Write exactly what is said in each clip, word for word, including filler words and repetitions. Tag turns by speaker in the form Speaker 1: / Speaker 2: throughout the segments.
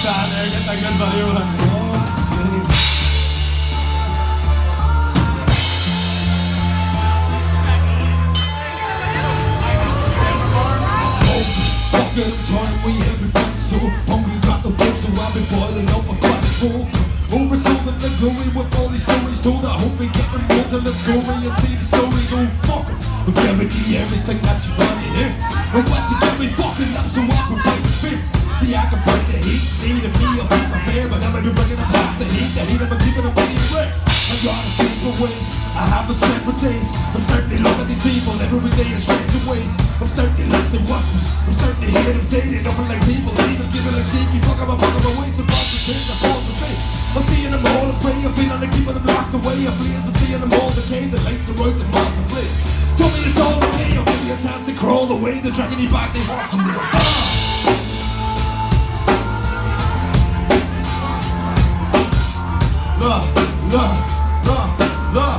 Speaker 1: down there, get that good video. Oh, jeez.
Speaker 2: Fucking time we everybody so hungry, got the food, so I've been boiling up a fast food. Over so that the glory with all these stories told. I hope we get them more than let's go and see the story go fuck em. If you ever do everything that you want to hear, and once you get me fucking up, so I can fight the fear. See, I can break the heat, need a me, I'll beat my fear, but I'm gonna be breaking apart the heat, the heat, I'm keeping them pretty quick. I gotta change my ways, I have a set for days. I'm starting to look at these people every day in strange ways. I'm starting to listen to whispers, I'm starting to hear them say they don't like people, even giving like sheep. You fuck up, I fuck up my ways, about to change, I fall to faith. I'm seeing them all as prey, I'm feeling like keeping them locked away. I flee as I'm seeing them all decay, the lights are out, the monster place. Tell me it's all okay, I'll give you a chance to crawl away. They're dragging you back, they want some real ah. Love, love, love, love.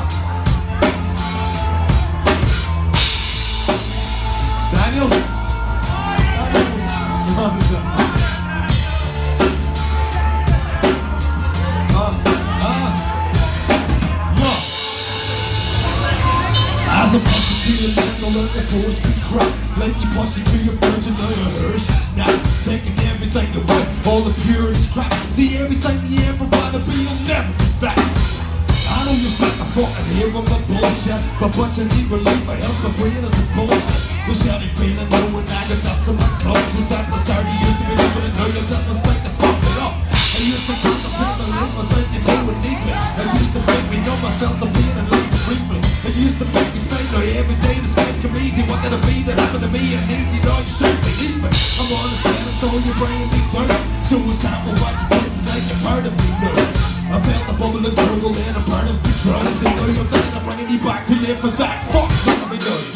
Speaker 2: Daniels? Daniels. Uh, uh, love. As a pussy to your land, don't let the force be crossed. Let you push you to your virgin, now you hurt, you snap. Taking everything away, all the purity crap. See everything you ever wanna be, you'll never be back. I know you're sick of fucking hearing my bullshit, but once you need relief, I help my brain as a bullshit. You're shouting, feeling low and I got dust in my clothes. Was at the start, you used to be living it, now you're just respect to fuck it up. I used to come to feel the life, but then you know it needs me. It used to make me know myself to being in life briefly. It used to make me stay now every day the space come easy. What did it be that happened to me? I need you, know you certainly need me. I'm on the stand, I stole your brain, big dirt. Suicide will watch you taste it like you're part of me, no. I felt the bubble and gurgle and I'm part of the drugs. And now you're thinking I'm bringing you back to live for that. Fuck, what have we done?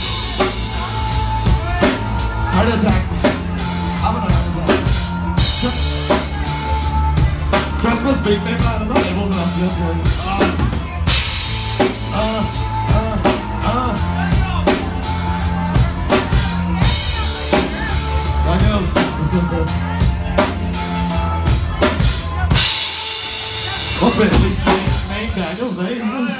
Speaker 2: Heart attack. I'm an heart attack. Christmas big man, I'm not able to ask you this one. Uh, uh, uh, uh. Daniels. Must be at least nine, nine Daniels, nine.